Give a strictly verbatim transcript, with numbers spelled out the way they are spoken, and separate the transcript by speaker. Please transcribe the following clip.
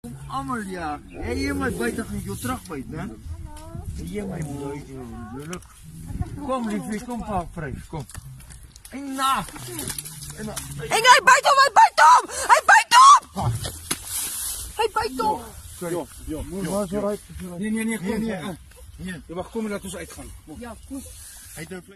Speaker 1: Amalia, jy my byt as jy jou terugbyt, né? Jy my mooi, leuk. Kom liefie, kom pa, prys, kom. En na. En
Speaker 2: hy byt hom, hy byt hom! Hy byt hom! Hy byt hom!
Speaker 1: Ja, ja, ja.
Speaker 3: Nee, nee, nee, kom.
Speaker 1: Nee, nee.
Speaker 3: Ja, wag, kom en laat ons uitgaan.
Speaker 2: Ja, kom.
Speaker 1: Hy het